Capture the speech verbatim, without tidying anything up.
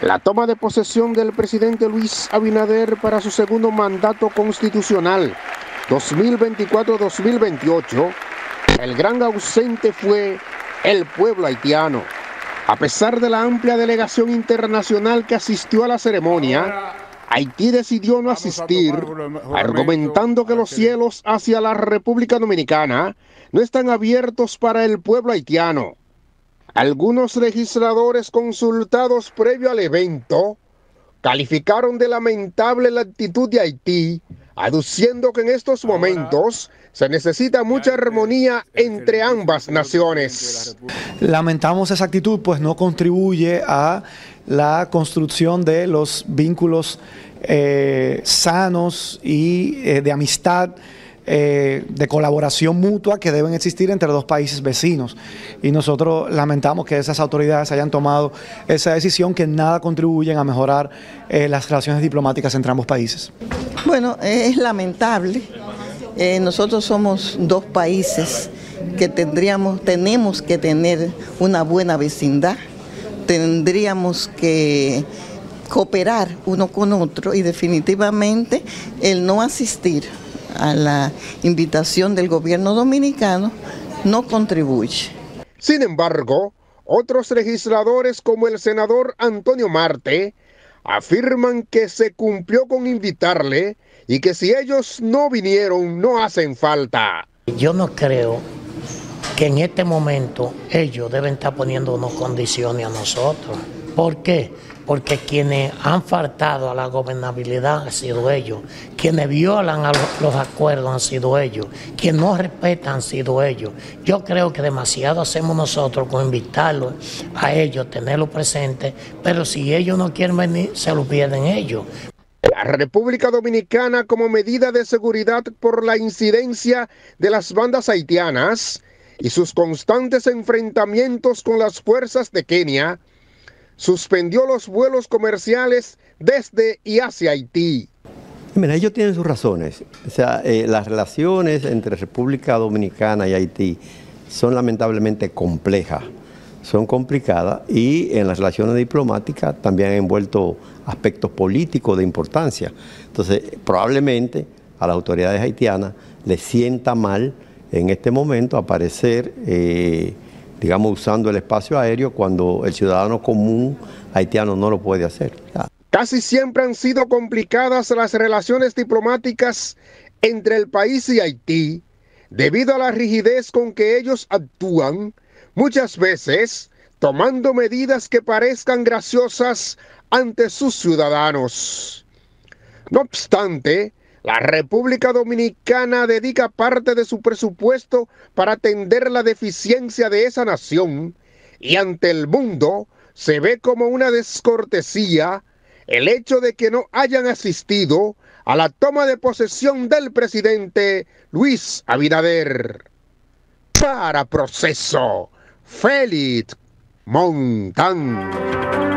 La toma de posesión del presidente Luis Abinader para su segundo mandato constitucional, dos mil veinticuatro a dos mil veintiocho, el gran ausente fue el pueblo haitiano. A pesar de la amplia delegación internacional que asistió a la ceremonia, Haití decidió no asistir, argumentando que los cielos hacia la República Dominicana no están abiertos para el pueblo haitiano. Algunos legisladores consultados previo al evento calificaron de lamentable la actitud de Haití, aduciendo que en estos momentos se necesita mucha armonía entre ambas naciones. Lamentamos esa actitud, pues no contribuye a la construcción de los vínculos eh, sanos y eh, de amistad, Eh, de colaboración mutua que deben existir entre dos países vecinos, y nosotros lamentamos que esas autoridades hayan tomado esa decisión que nada contribuyen a mejorar eh, las relaciones diplomáticas entre ambos países. Bueno, es lamentable. Eh, nosotros somos dos países que tendríamos, tenemos que tener una buena vecindad, tendríamos que cooperar uno con otro, y definitivamente el no asistir a la invitación del gobierno dominicano no contribuye. Sin embargo, otros legisladores como el senador Antonio Marte afirman que se cumplió con invitarle y que si ellos no vinieron no hacen falta. Yo no creo que en este momento ellos deben estar poniéndonos condiciones a nosotros. ¿Por qué? Porque quienes han faltado a la gobernabilidad han sido ellos, quienes violan a los acuerdos han sido ellos, quienes no respetan han sido ellos. Yo creo que demasiado hacemos nosotros con invitarlos a ellos, tenerlos presentes, pero si ellos no quieren venir, se lo pierden ellos. La República Dominicana, como medida de seguridad por la incidencia de las bandas haitianas y sus constantes enfrentamientos con las fuerzas de Kenia, suspendió los vuelos comerciales desde y hacia Haití. Mira, ellos tienen sus razones. O sea, eh, las relaciones entre República Dominicana y Haití son lamentablemente complejas, son complicadas, y en las relaciones diplomáticas también han envuelto aspectos políticos de importancia. Entonces, probablemente a las autoridades haitianas les sienta mal en este momento aparecer eh, digamos, usando el espacio aéreo cuando el ciudadano común haitiano no lo puede hacer. Casi siempre han sido complicadas las relaciones diplomáticas entre el país y Haití, debido a la rigidez con que ellos actúan, muchas veces tomando medidas que parezcan graciosas ante sus ciudadanos. No obstante, la República Dominicana dedica parte de su presupuesto para atender la deficiencia de esa nación, y ante el mundo se ve como una descortesía el hecho de que no hayan asistido a la toma de posesión del presidente Luis Abinader. Para Proceso, Félix Montán.